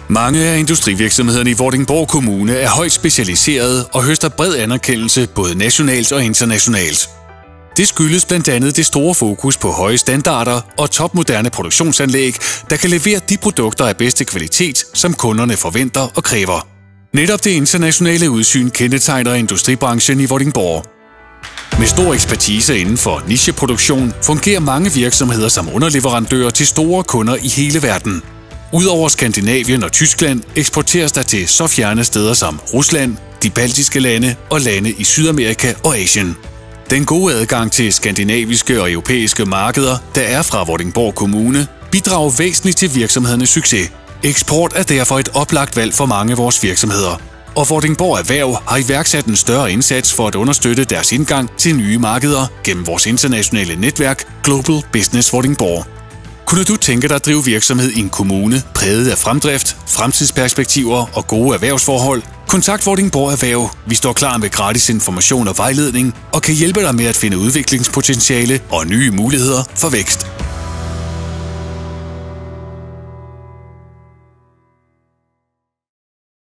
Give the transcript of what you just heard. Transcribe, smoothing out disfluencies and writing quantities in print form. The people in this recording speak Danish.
Mange af industrivirksomhederne i Vordingborg Kommune er højt specialiserede og høster bred anerkendelse både nationalt og internationalt. Det skyldes blandt andet det store fokus på høje standarder og topmoderne produktionsanlæg, der kan levere de produkter af bedste kvalitet, som kunderne forventer og kræver. Netop det internationale udsyn kendetegner industribranchen i Vordingborg. Med stor ekspertise inden for nicheproduktion fungerer mange virksomheder som underleverandører til store kunder i hele verden. Udover Skandinavien og Tyskland eksporteres der til så fjerne steder som Rusland, de baltiske lande og lande i Sydamerika og Asien. Den gode adgang til skandinaviske og europæiske markeder, der er fra Vordingborg Kommune, bidrager væsentligt til virksomhedernes succes. Eksport er derfor et oplagt valg for mange af vores virksomheder. Og Vordingborg Erhverv har iværksat en større indsats for at understøtte deres indgang til nye markeder gennem vores internationale netværk Global Business Vordingborg. Kunne du tænke dig at drive virksomhed i en kommune præget af fremdrift, fremtidsperspektiver og gode erhvervsforhold? Kontakt Vordingborg Erhverv. Vi står klar med gratis information og vejledning og kan hjælpe dig med at finde udviklingspotentiale og nye muligheder for vækst.